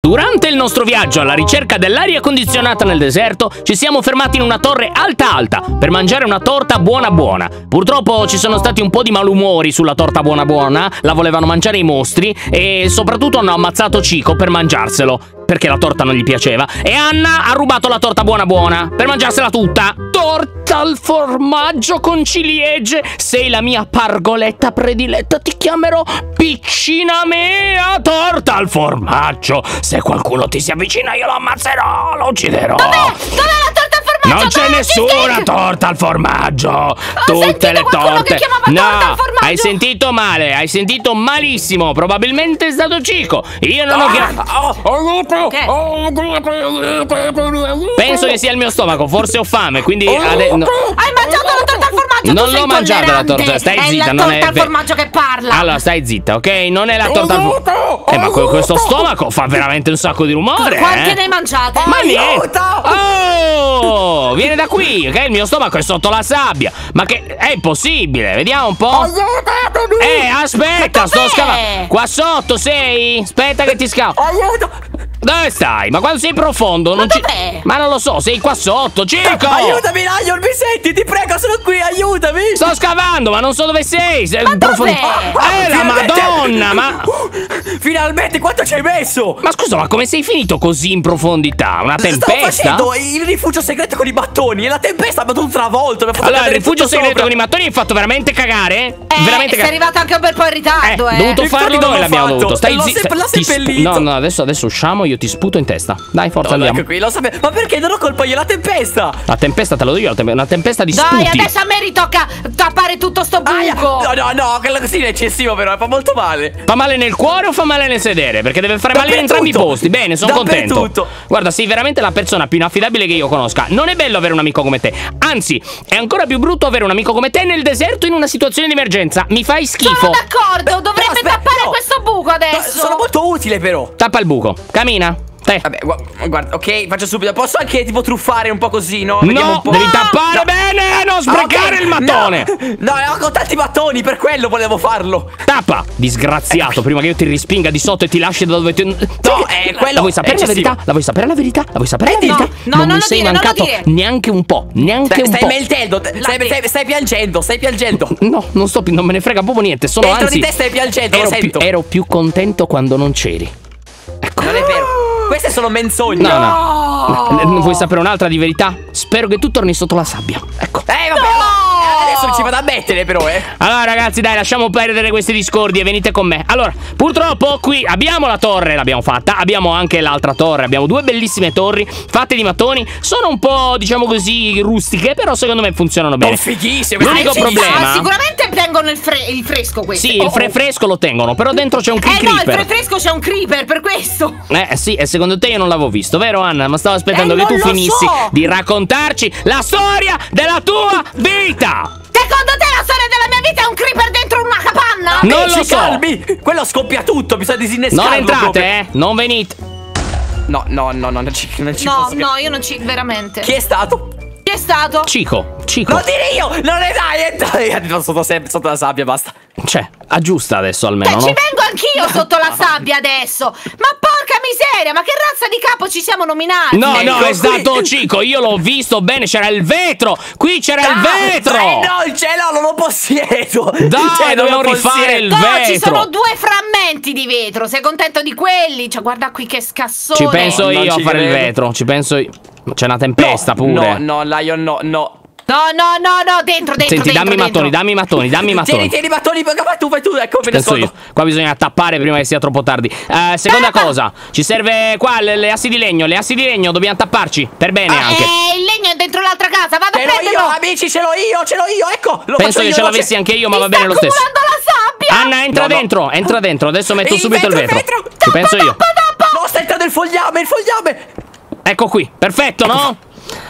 Durante il nostro viaggio alla ricerca dell'aria condizionata nel deserto, ci siamo fermati in una torre alta per mangiare una torta buona. Purtroppo ci sono stati un po' di malumori sulla torta buona, la volevano mangiare i mostri e soprattutto hanno ammazzato Chico per mangiarselo, perché la torta non gli piaceva, e Anna ha rubato la torta buona per mangiarsela tutta. Torta al formaggio con ciliegie, sei la mia pargoletta prediletta, ti chiamerò piccina mea. Torta al formaggio, se qualcuno ti si avvicina io lo ammazzerò, lo ucciderò. Dov'è la torta al formaggio? Non c'è nessuna torta al formaggio. Tutte le torte. Che chiamava torta al formaggio. Hai sentito male, hai sentito malissimo. Probabilmente è stato Chico. Io non ho chiamato. Penso che sia il mio stomaco, forse ho fame, quindi Hai mangiato la torta al formaggio? Non l'ho mangiata la torta, stai zitta, non è la torta al formaggio che parla. Allora stai zitta, ok? Non è la torta al formaggio. Ma questo stomaco fa veramente un sacco di rumore. Quante ne hai mangiate? Ma niente. Oh, viene da qui, ok? Il mio stomaco è sotto la sabbia. Ma che è impossibile, vediamo un po'. Aspetta, sto scavando. Qua sotto sei? Aspetta che ti scavo. Dove stai? Ma quando sei profondo non ci... Ma non lo so, sei qua sotto, Chico! Aiutami, Lion, mi senti? Ti prego, sono qui, aiutami! Sto scavando, ma non so dove sei! Ma dov'è? La Madonna, ma... Finalmente, quanto ci hai messo? Ma scusa, ma come sei finito così in profondità? Una tempesta? Stavo facendo il rifugio segreto con i mattoni e la tempesta mi ha tutto travolto. Allora, il rifugio segreto con i mattoni hai fatto veramente cagare? Veramente sei arrivato anche un bel po' in ritardo, dovuto farlo noi, l'abbiamo dovuto. Stai zitto. L'ho seppellito. No, adesso usciamo, io ti sputo in testa. Dai, forza, andiamo. Ecco qui, lo sapevo. Ma perché non ho colpa io? La tempesta! La tempesta te lo do io, una tempesta di sputi. Dai, adesso a me ritocca tappare tutto sto buco. No, quello così è eccessivo, però fa molto male. Fa male nel cuore o fa male nel sedere? Perché deve fare male in entrambi i posti. Bene, sono contento. Guarda, sei veramente la persona più inaffidabile che io conosca. Non è bello avere un amico come te. Anzi, è ancora più brutto avere un amico come te nel deserto in una situazione di emergenza. Mi fai schifo. Sono d'accordo, dovrebbe tappare questo buco adesso. Sono molto utile, però. Tappa il buco, cammina. Vabbè, guarda, ok, faccio subito. Posso anche tipo truffare un po' così, no? Vediamo un po'. Devi tappare bene, non sprecare il mattone. No, ho tanti mattoni, per quello volevo farlo. Tappa, disgraziato, prima che io ti respinga di sotto e ti lasci da dove ti... No, quello. La vuoi sapere la verità? La vuoi sapere la verità? La vuoi sapere la verità? No, non mi sei mancato neanche un po', neanche un po'. Stai meltendo, stai piangendo, stai piangendo. No, non me ne frega proprio niente, sono dentro anzi di te stai piangendo, lo sento. Ero più contento quando non c'eri. Ecco. Non è vero. Queste sono menzogne. No. Vuoi sapere un'altra di verità? Spero che tu torni sotto la sabbia. Ecco. Vabbè. Adesso ci vado a mettere, però, Allora, ragazzi, dai, lasciamo perdere questi discordi e venite con me. Allora, purtroppo qui abbiamo la torre, l'abbiamo fatta. Abbiamo anche l'altra torre. Abbiamo due bellissime torri fatte di mattoni. Sono un po', diciamo così, rustiche, però secondo me funzionano bene. Sono fighissime. L'unico problema... sicuramente tengono il fresco questi. Sì, il fresco lo tengono, però dentro c'è un creeper. No, il fresco c'è un creeper, per questo. Sì, e secondo te io non l'avevo visto, vero Anna? Ma stavo aspettando che tu finissi di raccontarci la storia della tua vita. Secondo te la storia della mia vita è un creeper dentro una capanna? Non lo so. Calmi. Quello scoppia tutto, bisogna disinnescarlo. Non entrate, Non venite. No, non ci posso. No, io non ci... veramente. Chi è stato? Chi è stato? Chico. Non dire io! Non è dai! Sotto la sabbia, basta. Cioè, aggiusta adesso almeno, no? Ci vengo anch'io sotto la sabbia adesso! Ma porca miseria, ma che razza di capo ci siamo nominati? No, è stato Chico, io l'ho visto bene, c'era il vetro! Qui c'era il vetro! No, il cielo non lo possiedo! Dai, dobbiamo rifare il vetro! Ci sono due frammenti di vetro, sei contento di quelli? Cioè, guarda qui che scassone! Ci penso io a fare il vetro, ci penso io. C'è una tempesta pure. No, Lion, no. No, dentro. Senti, dammi i mattoni. Tieni i mattoni, fai tu, ecco, me ne penso io. Qua bisogna tappare prima che sia troppo tardi. Seconda cosa, ci serve qua le assi di legno. Le assi di legno dobbiamo tapparci, per bene anche. Il legno è dentro l'altra casa, vado a prenderlo. Io, amici, ce l'ho io, ecco. Penso che ce l'avessi anche io, ma va bene lo stesso. La sabbia. Anna, entra dentro, adesso metto subito il vetro. Ci penso io. No, sta entrando il fogliame. Ecco qui, perfetto, no?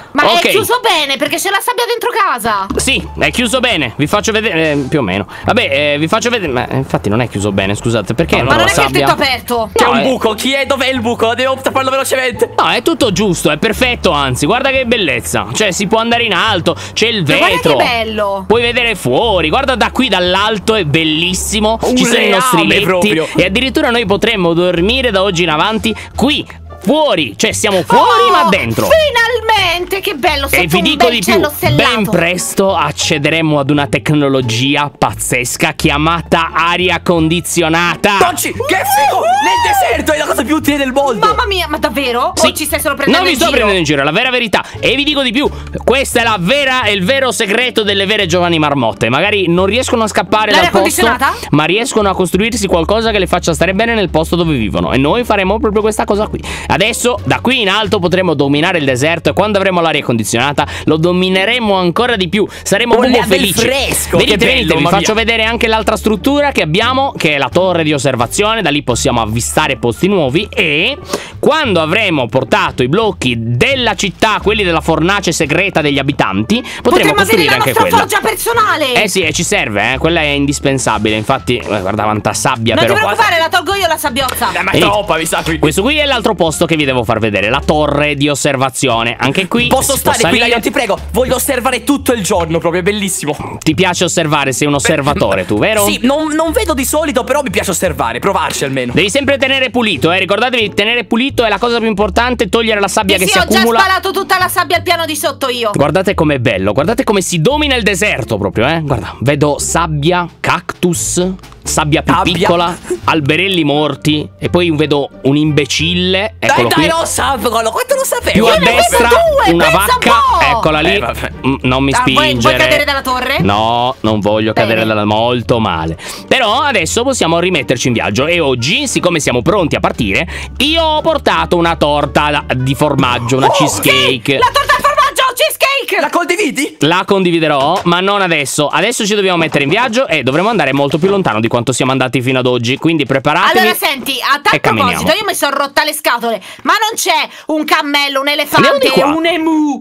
Ma Ok. è chiuso bene perché c'è la sabbia dentro casa. Sì, è chiuso bene. Vi faccio vedere. Più o meno. Vabbè, vi faccio vedere. Ma infatti non è chiuso bene, scusate. Perché Ma non ho non è la che il sabbia? tetto aperto. C'è No, un buco. Chi è? Dov'è il buco? Devo tapparlo velocemente. No, è tutto giusto, è perfetto, anzi, guarda che bellezza. Cioè, si può andare in alto, c'è il Ma guarda vetro. che bello. Puoi vedere fuori, guarda da qui dall'alto, è bellissimo. Un Ci sono i nostri reame letti. proprio. E addirittura noi potremmo dormire da oggi in avanti qui. Fuori, cioè siamo fuori ma dentro. Finalmente, che bello. E Sotto vi un dico bel di più, cielo stellato. ben presto accederemo ad una tecnologia pazzesca chiamata aria condizionata. Tonci, che figo! Nel deserto è la cosa più utile del mondo. Mamma mia, ma davvero? Sì. O ci stai solo prendendo Non mi in sto giro? prendendo in giro, è la vera verità. E vi dico di più, questo è il vero segreto delle vere giovani marmotte. Magari non riescono a scappare dal L'aria posto, condizionata? ma riescono a costruirsi qualcosa che le faccia stare bene nel posto dove vivono. E noi faremo proprio questa cosa qui. Adesso, da qui in alto, potremo dominare il deserto. E quando avremo l'aria condizionata, lo domineremo ancora di più. Saremo Con proprio del felici. fresco, Venite, che bello, venite, vi mamma faccio mia. vedere anche l'altra struttura che abbiamo, che è la torre di osservazione. Da lì possiamo avvistare posti nuovi. E quando avremo portato i blocchi della città, quelli della fornace segreta degli abitanti, potremo Potremmo avere costruire la anche nostra quella. forgia personale. Eh sì, ci serve, quella è indispensabile. Infatti, guarda quanta sabbia. Non ti però. preoccupare, la tolgo io la sabbiozza. Ma è Venite. troppa, mi sa qui. Questo qui è l'altro posto che vi devo far vedere, la torre di osservazione. Anche qui Posso si può stare qui, salire. Lion, ti prego. Voglio osservare tutto il giorno, proprio è bellissimo. Ti piace osservare, sei un osservatore tu, vero? Sì, non vedo di solito, però mi piace osservare, provarci almeno. Devi sempre tenere pulito, ricordatevi, tenere pulito è la cosa più importante, togliere la sabbia Sì, che sì, si ho già accumula. spalato tutta la sabbia al piano di sotto io. Guardate com'è bello, guardate come si domina il deserto proprio, Guarda, vedo sabbia, cactus, sabbia più Sabbia. piccola, alberelli morti e poi vedo un imbecille, eccolo dai, qui. non sapevo, quanto lo sapevo. Più a Io ne vedo destra due, una pensa un vacca, po'. eccola lì. vabbè. Non mi Ah, spingere. vuoi cadere dalla torre? No, non voglio Bene. cadere dalla molto male. Però adesso possiamo rimetterci in viaggio. E oggi, siccome siamo pronti a partire, io ho portato una torta di formaggio, una cheesecake. La torta al formaggio, cheesecake. La condividi? La condividerò, ma non adesso. Adesso ci dobbiamo mettere in viaggio e dovremo andare molto più lontano di quanto siamo andati fino ad oggi. Quindi preparatevi. Allora senti, a tal e camminiamo. proposito, io mi sono rotta le scatole. Ma non c'è un cammello, un Andiamo di elefante, qua. un emu.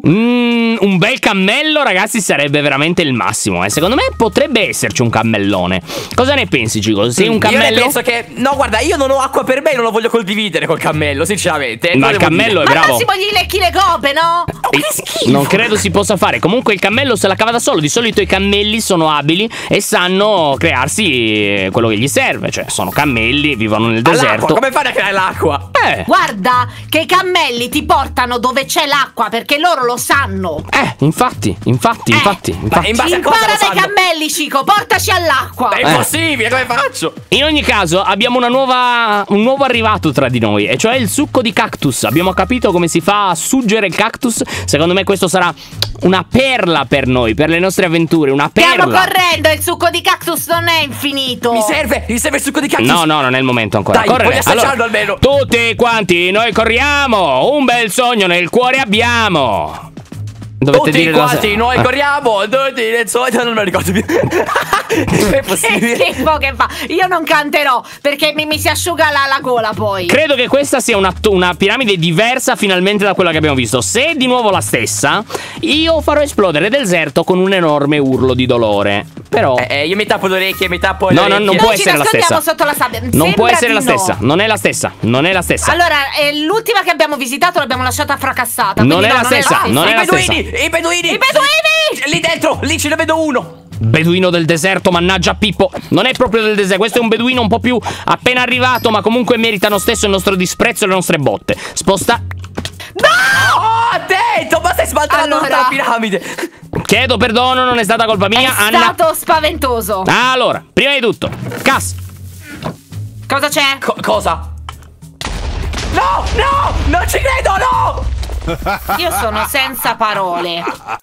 Un bel cammello, ragazzi, sarebbe veramente il massimo. Secondo me potrebbe esserci un cammellone. Cosa ne pensi, Cico? Sei un Io cammello? ne penso che. No, guarda, io non ho acqua per me, non lo voglio condividere col cammello, sinceramente. Ma Lo il devo cammello dire. è Ma bravo. Massimo gli lecchi le gobe, no? Oh, che schifo. Non credo si possa fare. Comunque il cammello se la cava da solo. Di solito i cammelli sono abili e sanno crearsi quello che gli serve. Cioè, sono cammelli, vivono nel All'acqua, deserto. come fai a creare l'acqua? Guarda che i cammelli ti portano dove c'è l'acqua perché loro lo sanno. Infatti. Ma in base a cosa Impara lo dai sanno? cammelli, Cico, portaci all'acqua. È impossibile, come faccio? In ogni caso abbiamo un nuovo arrivato tra di noi, e cioè il succo di cactus. Abbiamo capito come si fa a suggere il cactus. Secondo me questo sarà una perla per noi, per le nostre avventure. Una perla. Stiamo correndo, il succo di cactus non è infinito. Mi serve il succo di cactus. No, non è il momento ancora. Dai, Correre. voglio assaggiarlo almeno. Tutti quanti noi corriamo. Un bel sogno nel cuore abbiamo. Dovete Tutti dire quanti noi corriamo, tutti nel sogno, non me lo ricordo più. È possibile? Che schifo che fa. Io non canterò perché mi si asciuga la gola poi. Credo che questa sia una piramide diversa finalmente da quella che abbiamo visto. Se è di nuovo la stessa, io farò esplodere il deserto con un enorme urlo di dolore. Però Io mi tappo le orecchie, mi tappo le No, orecchie. non Noi può ci essere la nascondiamo stessa. sotto la sabbia. non Sembra può essere di la no. stessa. Non è la stessa. Non è la stessa. Allora, l'ultima che abbiamo visitato l'abbiamo lasciata fracassata. Non quindi è no, la stessa, non è I la beduini, stessa. i beduini. I beduini! Lì dentro, lì ce ne vedo uno. Beduino del deserto, mannaggia Pippo. Non è proprio del deserto, questo è un beduino un po' più appena arrivato, ma comunque merita lo stesso il nostro disprezzo e le nostre botte. Sposta. Oh, attento, ma stai smaltando Allora. tutta la piramide. Chiedo perdono, non è stata colpa mia, È Anna. stato spaventoso. Allora, prima di tutto, Cas. Cosa c'è? Cosa? No, no, non ci credo, no. Io sono senza parole.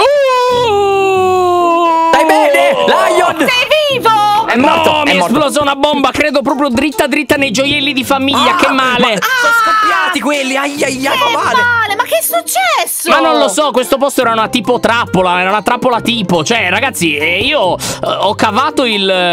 Stai bene, Lion? Sei vivo? È morto, No, mi è morto. esplosa una bomba, credo proprio dritta dritta nei gioielli di famiglia, che male. Sono scoppiati quelli, ai ai ai, fa Che male. male, ma che che è successo? Ma non lo so, questo posto era una tipo trappola, era una trappola tipo. Cioè, ragazzi, io ho cavato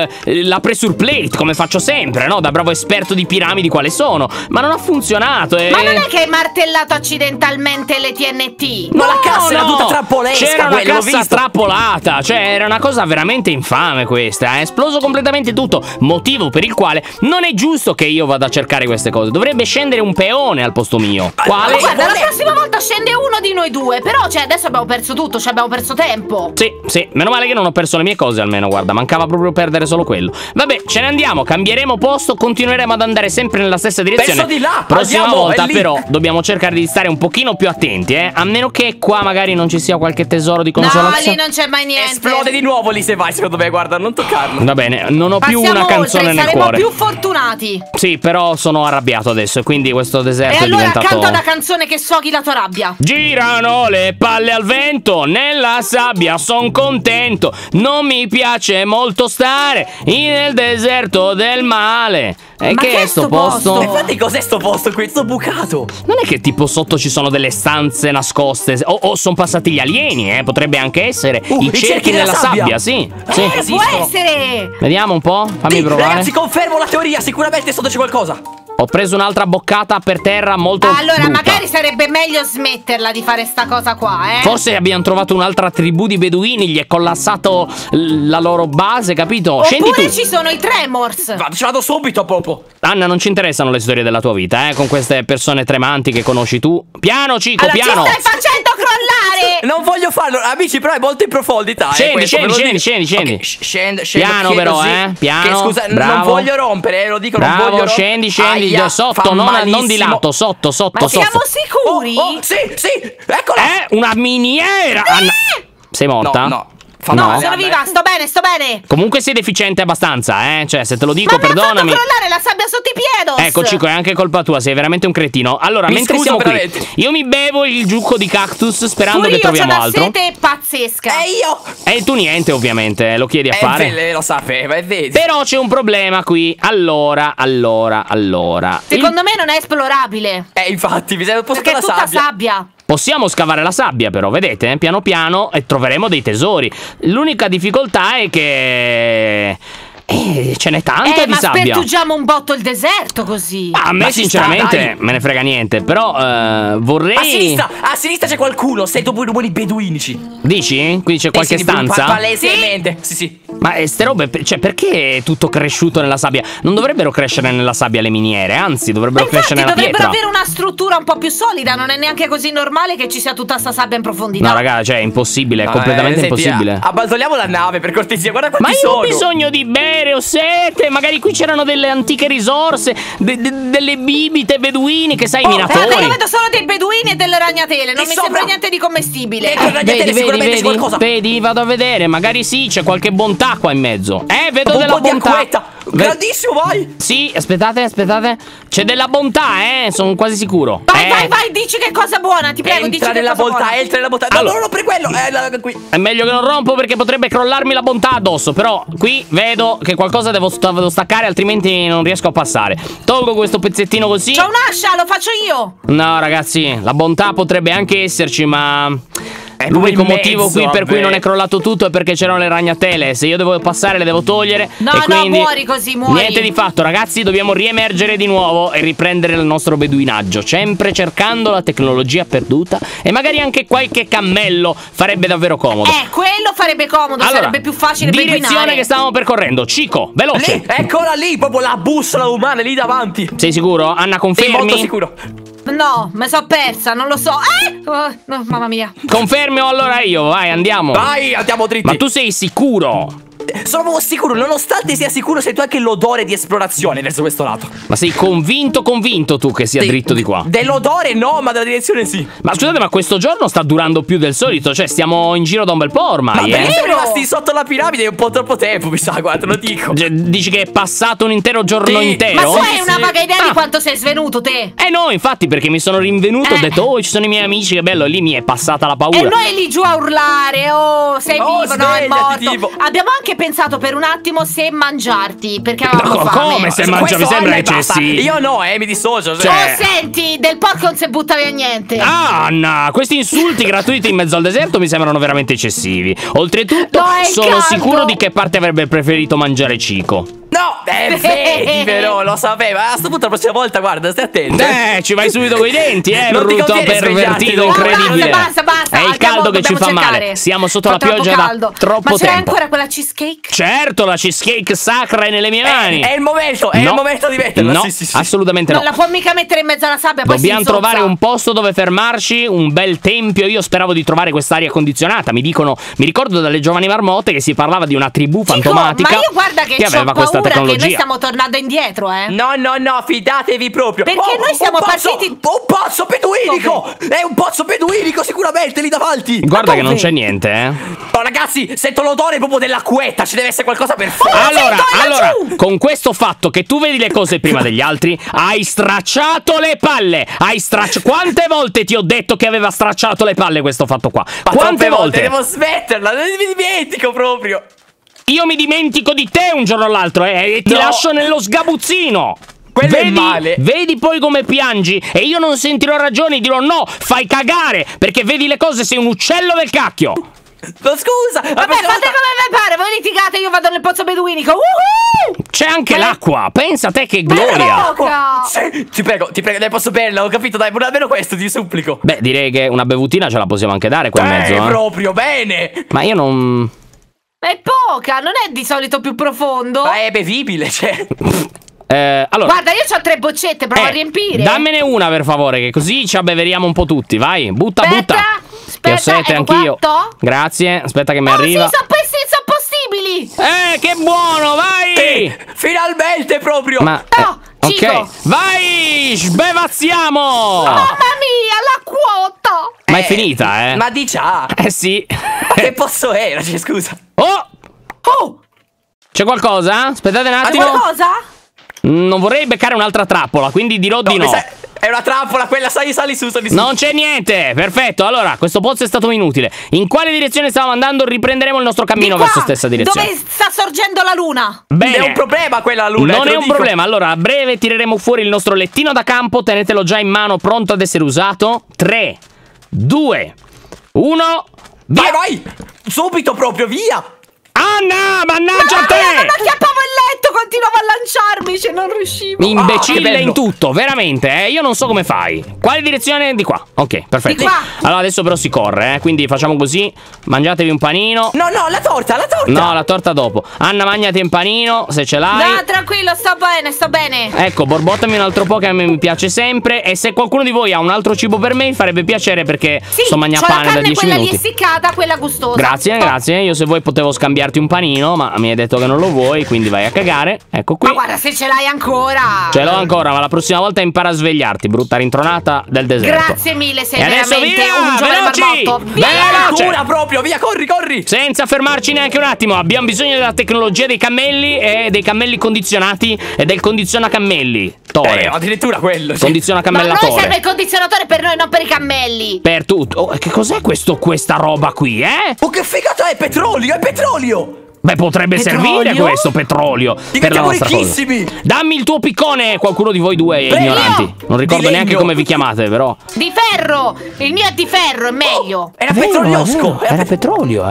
la pressure plate, come faccio sempre, no? Da bravo esperto di piramidi quale sono. Ma non ha funzionato. Ma non è che hai martellato accidentalmente le TNT? No, la cassa era tutta trappolesca. C'era una cassa trappolata. Cioè, era una cosa veramente infame questa. È esploso completamente tutto. Motivo per il quale non è giusto che io vada a cercare queste cose. Dovrebbe scendere un peone al posto mio. Quale? Ma guarda, la prossima volta scende uno di noi due. Però, cioè, adesso abbiamo perso tutto, cioè abbiamo perso tempo. Sì, meno male che non ho perso le mie cose almeno, guarda, mancava proprio perdere solo quello. Vabbè, ce ne andiamo, cambieremo posto, continueremo ad andare sempre nella stessa direzione. Verso di là, prossima andiamo, volta è lì. però dobbiamo cercare di stare un pochino più attenti, a meno che qua magari non ci sia qualche tesoro di No, consolazione. lì non c'è mai niente. Esplode di nuovo lì se vai, secondo me, guarda, non toccarlo. Va bene, non ho più Passiamo una canzone oltre, nel saremo cuore. più fortunati. Sì, però sono arrabbiato adesso e quindi questo deserto E è allora diventato... canta una canzone che sfoghi la tua rabbia. Girano le palle al vento, nella sabbia son contento. Non mi piace molto stare nel deserto del male. E Ma che che è sto posto? Infatti cos'è sto posto qui? Sto bucato. Non è che tipo sotto ci sono delle stanze nascoste o sono passati gli alieni, potrebbe anche essere. I cerchi nella sabbia, sì. Sì. Può Esistono. essere. Vediamo un po', fammi Sì, provare. ragazzi, confermo la teoria, sicuramente sotto c'è qualcosa. Ho preso un'altra boccata per terra molto Allora, brutta. magari sarebbe meglio smetterla di fare sta cosa qua, Forse abbiamo trovato un'altra tribù di beduini, gli è collassato la loro base, capito? Scendi Oppure tu. ci sono i Tremors. Ci vado subito, Popo. Anna, non ci interessano le storie della tua vita, con queste persone tremanti che conosci tu. Piano, Cico, Allora, piano. ci stai facendo crollare. Non voglio farlo, amici, però è molto in profondità. Scendi, questo, ve lo scendi, dico. scendi, scendi. Ok, scendo. Piano chiedo però, sì. piano, Che, scusa, non bravo. voglio rompere, lo dico, non Bravo, voglio rompere. scendi, Aia, sotto, fa non di malissimo. lato, sotto, Ma sotto. siamo sicuri? Sì, eccola. Una miniera. Anna, sei morta? No, fa No. male. Sono viva, sto bene, sto bene. Comunque sei deficiente abbastanza, Cioè, se te lo dico, Ma mi ha fatto perdonami. crollare la sabbia sotto i piedi. Ecco, Cico, è anche colpa tua, sei veramente un cretino. Allora, Mi mentre scuso siamo qui, veramente. io mi bevo il giucco di cactus sperando Pure che io c'ho troviamo una altro. sete pazzesca. E io. E tu niente, ovviamente, lo chiedi a fare. Lei lo sapeva, e vedi. Però c'è un problema qui. Allora. Secondo me non è esplorabile. Infatti, bisogna un po' Perché è la tutta sabbia. sabbia. Possiamo scavare la sabbia, però, vedete? Piano piano e troveremo dei tesori. L'unica difficoltà è che... ce n'è tanta di ma sabbia. spertugiamo un botto il deserto così. A me Ma ci sinceramente sta, dai. me ne frega niente. Però vorrei... A sinistra c'è qualcuno, sei dopo i rumori beduinici. Dici? Qui c'è qualche sì, stanza? Palesemente. Sì. Ma ste robe, cioè, perché è tutto cresciuto nella sabbia? Non dovrebbero crescere nella sabbia le miniere, anzi, dovrebbero Ma infatti crescere nella dovrebbero pietra. avere una struttura un po' più solida. Non è neanche così normale che ci sia tutta sta sabbia in profondità. No, raga, cioè, è impossibile, è completamente senti, impossibile. Abbandoniamo la nave, per cortesia, guarda Ma quanti io ho sono. bisogno di bere, ho sete. Magari qui c'erano delle antiche risorse, delle bibite beduini, che sai, i Guarda, io minatori. vedo solo dei beduini e delle ragnatele. Non E mi sopra- sembra niente di commestibile. Sicuramente c'è qualcosa. Vedi, vado a vedere, magari sì, c'è qualche bontà qua in mezzo. Vedo Un della po' di bontà. acquetta. Grandissimo, vai. Sì, aspettate. C'è della bontà, sono quasi sicuro. Vai, dici che cosa buona, ti prego, dici Entra che nella cosa bontà, buona. entra nella bontà. Allora. No, non per quello. Qui. È meglio che non rompo perché potrebbe crollarmi la bontà addosso. Però qui vedo che qualcosa devo staccare, altrimenti non riesco a passare. Tolgo questo pezzettino così. C'ho un'ascia, lo faccio io. No, ragazzi, la bontà potrebbe anche esserci, ma... È l'unico proprio in motivo mezzo, qui per cui vabbè. non è crollato tutto è perché c'erano le ragnatele. Se io devo passare le devo togliere. No, e no, quindi muori così, muori. niente di fatto, ragazzi, dobbiamo riemergere di nuovo e riprendere il nostro beduinaggio, sempre cercando la tecnologia perduta. E magari anche qualche cammello farebbe davvero comodo. Quello farebbe comodo, Allora, sarebbe più facile direzione beduinare. che stavamo percorrendo. Cico, veloce. Lì, eccola lì, proprio la bussola umana lì davanti. Sei sicuro? Anna, Sei confermi? molto sicuro. No, mi sono persa, non lo so. Oh, no, mamma mia. Confermi o allora io? Vai, andiamo. Vai, andiamo dritti. Ma tu sei sicuro? Sono proprio sicuro, nonostante sia sicuro, sei tu anche l'odore di esplorazione verso questo lato. Ma sei convinto tu che sia dritto di qua? Dell'odore no, ma della direzione sì. Ma scusate, ma questo giorno sta durando più del solito. Cioè, stiamo in giro da un bel po' ormai, Ma perché siamo Vero? rimasti sotto la piramide un po' troppo tempo, mi sa, guarda, te lo dico. Cioè, dici che è passato un intero giorno Sì, intero? Ma tu hai una sì. vaga idea di Ah. quanto sei svenuto te? No, infatti, perché mi sono rinvenuto, ho detto, oh, ci sono i miei amici, che bello, e lì mi è passata la E paura. noi lì giù a urlare, oh, sei Oh, vivo, no, è svegliati, morto. tipo. Abbiamo anche pensato per un attimo se mangiarti, perché avevamo fame. Come se mangia? Mi sembra eccessivo. Io no, mi dissocio. Cioè- Oh, senti, del porco non si butta via niente. Anna, questi insulti gratuiti in mezzo al deserto mi sembrano veramente eccessivi. Oltretutto, No, è sono caldo. sicuro di che parte avrebbe preferito mangiare Cico. No, vedi però, lo sapevo. A sto punto la prossima volta, guarda, stai attento. Ci vai subito coi denti, Non ti brutto conviene svegliarti pervertito, dopo. incredibile. Basta. È il caldo che ci fa dobbiamo male. cercare. Siamo sotto la Fa troppo pioggia caldo. da troppo Ma c'è tempo. ancora quella cheesecake? Certo, la cheesecake sacra è nelle mie mani. È il momento, No. il momento di metterla. No, Sì. assolutamente Non no. la può mica mettere in mezzo alla sabbia, poi Dobbiamo si inzozza. trovare un posto dove fermarci, un bel tempio. Io speravo di trovare quest'aria condizionata. Mi ricordo dalle giovani marmotte che si parlava di una tribù Chico, fantomatica ma io guarda che aveva c'ho questa paura che tecnologia. noi stiamo tornando indietro, eh. No, fidatevi proprio. Perché noi siamo partiti. Un pozzo beduinico! È un pozzo beduinico sicuramente lì davanti. Guarda che dove? non c'è niente, eh. Oh, ragazzi, sento l'odore proprio dell'acquetta. Ci deve essere qualcosa per fare. Allora, con questo fatto che tu vedi le cose prima degli altri, hai stracciato le palle. Quante volte ti ho detto che aveva stracciato le palle questo fatto qua? Ma Quante troppe volte? Devo smetterla, non mi dimentico proprio. Io mi dimentico di te un giorno o l'altro, e ti No. lascio nello sgabuzzino. Quello è male. Vedi poi come piangi e io non sentirò ragione, dirò no, fai cagare, perché vedi le cose, sei un uccello del cacchio. No, scusa. Vabbè, fate come vi pare, voi litigate, io vado nel pozzo beduinico. C'è anche l'acqua, pensa a te che gloria. Sì, ti prego, dai, posso berla, ho capito, dai, almeno questo, ti supplico. Beh, direi che una bevutina ce la possiamo anche dare qua in mezzo, eh. Proprio, bene. Ma io non... È poca, non è di solito più profondo. Ma è bevibile, cioè. Allora, Guarda, io ho 3 boccette, prova a riempire. dammene una per favore, che così ci abbeveriamo un po' tutti, vai, butta. Aspetta, Che ho sete ecco anch'io. qua, Grazie, aspetta che mi Oh, arriva. sì, sono possibili. Che buono, vai! Finalmente proprio. Ma No, Cico. ok, vai, sbevazziamo! Mamma mia, la quota. Ma è finita, eh? Ma di già. Sì. Che posto era? Cioè, scusa. Oh, C'è qualcosa? Aspettate un hai attimo. qualcosa? Non vorrei beccare un'altra trappola, quindi dirò di mi no. sa- È una trappola quella, sali su. Non c'è niente, perfetto. Allora, questo pozzo è stato inutile. In quale direzione stavamo andando? Riprenderemo il nostro cammino Di qua, verso stessa direzione. dove sta sorgendo la luna. Bene. È un problema quella luna. Non te è lo un dico. problema. Allora, a breve tireremo fuori il nostro lettino da campo. Tenetelo già in mano, pronto ad essere usato. 3, 2, 1. Via! Vai! Subito proprio, via! Anna, mannaggia a te! Non acchiappavo il letto, continuavo a lanciarmi, cioè non riuscivo. Imbecille che bello. in tutto, veramente, io non so come fai. Quale direzione? Di qua. Ok, perfetto. Di qua. Allora adesso però si corre, quindi facciamo così. Mangiatevi un panino. No, la torta! No, la torta dopo. Anna, mangiati un panino, se ce l'hai. No, tranquillo, sto bene. Ecco, borbottami un altro po' che a me mi piace sempre. E se qualcuno di voi ha un altro cibo per me, mi farebbe piacere perché Sì, sto mangiando c'ho la pane da carne 10 quella minuti. lì essiccata, quella gustosa. Grazie, grazie. Io se vuoi potevo scambiarti un panino, ma mi hai detto che non lo vuoi, quindi vai a cagare. Ecco qui. Ma guarda, se ce l'hai ancora. Ce l'ho ancora, ma la prossima volta impara a svegliarti, brutta rintronata del deserto. Grazie mille, sei E adesso veramente via, un giovane veloci! marmotto. Via! Veloce! Cura proprio, via, corri! Senza fermarci neanche un attimo, abbiamo bisogno della tecnologia dei cammelli e dei cammelli condizionati e del condizionacammelli. Tore. Addirittura quello. sì. Ma a noi Condizionacammellatore. serve il condizionatore per noi, non per i cammelli. Per tutto. Oh, che cos'è questa roba qui, eh? Oh, che figata, è petrolio, è petrolio! Beh, potrebbe Petrolio? servire questo petrolio per la Diventiamo nostra ricchissimi! cosa. Dammi il tuo piccone, qualcuno di voi due è Beh, ignoranti. io? Non ricordo Di neanche legno. come vi chiamate, però. Di ferro! Il mio è di ferro, è meglio. Era Vero, petroliosco! vero, era petrolio,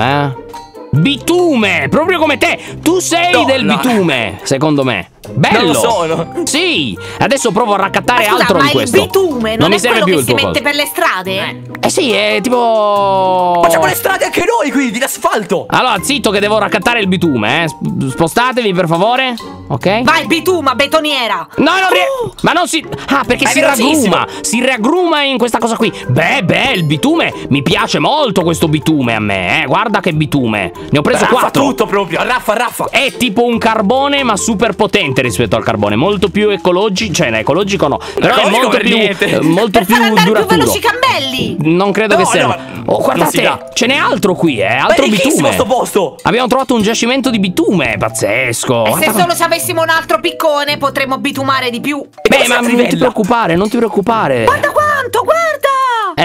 Bitume, proprio come te. Tu sei No, del no. bitume, secondo me. Bello. Non lo sono. Sì, adesso provo a raccattare Ma scusa, altro ma di questo. il bitume non mi è serve quello più che il si tuo mette coso. per le strade? Sì, è tipo... Facciamo le strade anche noi, quindi, l'asfalto! Allora, zitto che devo raccattare il bitume, Spostatevi per favore. Ok? Vai, bituma, betoniera. No, ma non si... Ah, perché È si velocissimo. raggruma. Si raggruma in questa cosa qui. Beh, il bitume. Mi piace molto questo bitume a me, Guarda che bitume. Ne ho preso Raffa 4. tutto proprio, raffa! È tipo un carbone, ma super potente rispetto al carbone. Molto più ecologico. Cioè, ecologico no. Però è Ecologico molto per più, niente. molto Per più far andare più duraturo. veloci i cammelli. Non credo No, che serva. no, Oh, non si guardate, dà. ce n'è altro qui, Altro ricchissimo bitume. sto posto! Abbiamo trovato un giacimento di bitume. Pazzesco. E Guarda se solo ci avessimo un altro piccone potremmo bitumare di più. Beh, ma non ti preoccupare, non ti preoccupare. Guarda quanto, guarda!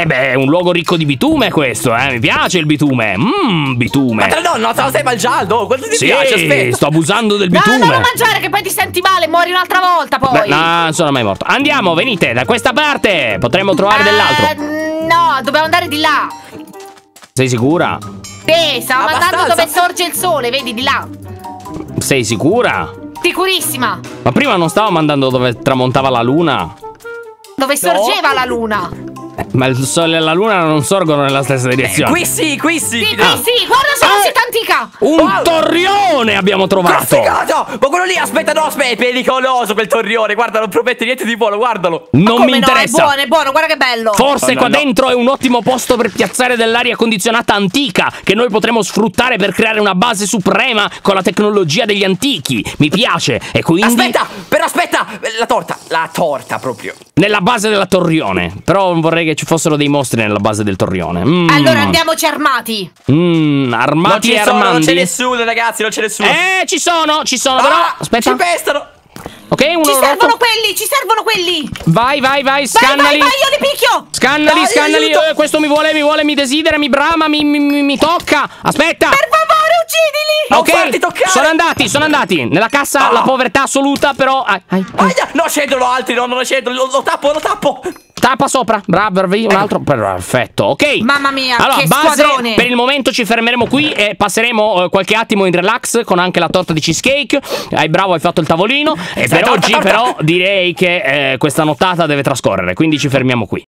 beh, è un luogo ricco di bitume questo, mi piace il bitume. Bitume. Ma no, te lo stai mangiando. Quanto ti Sì, piace? Aspetta. sto abusando del No, bitume. non lo mangiare che poi ti senti male, muori un'altra volta poi. Beh, no, non sono mai morto. Andiamo, venite, da questa parte. Potremmo trovare dell'altro. No, dobbiamo andare di là. Sei sicura? Sì, stiamo andando Abbastanza. dove sorge il sole, vedi di là. Sei sicura? Sicurissima. Ma prima non stavamo andando dove tramontava la luna? Dove sorgeva la luna. Ma il sole e la luna non sorgono nella stessa direzione. Qui sì, qui sì. Sì, sì, guarda sono città antica. Un torrione abbiamo trovato. Figata! Ma quello lì, aspetta, no, aspetta, è pericoloso quel torrione. Guarda, non promette niente di buono, guardalo. Non Come mi interessa. No, è buono, guarda che bello. Forse No, qua no. dentro è un ottimo posto per piazzare dell'aria condizionata antica che noi potremo sfruttare per creare una base suprema con la tecnologia degli antichi. Mi piace. E quindi Aspetta, però aspetta, la torta proprio. nella base della torrione. Però vorrei che ci fossero dei mostri nella base del torrione. Allora andiamoci armati. Armati e armandi. Non c'è nessuno, ragazzi, non c'è nessuno. Ci sono, però. Aspetta. Ci pestano. Ok, uno Ci rotto. servono quelli. Vai, scannali. Vai, io li picchio. Scannali, Dai, scannali. aiuto. Questo mi vuole, mi desidera, mi brama, mi tocca. Aspetta. Per favore, uccidili. Non farti toccare. Sono andati. Nella cassa la povertà assoluta, però. Aia, no, scendono altri, no, non scendono. Lo tappo. Tappa sopra. Bravi, un altro. Perfetto, ok. Mamma mia, allora, che base, squadrone. per il momento ci fermeremo qui e passeremo qualche attimo in relax con anche la torta di cheesecake. Bravo, hai fatto il tavolino. E per oggi, però, direi che questa nottata deve trascorrere. Quindi ci fermiamo qui.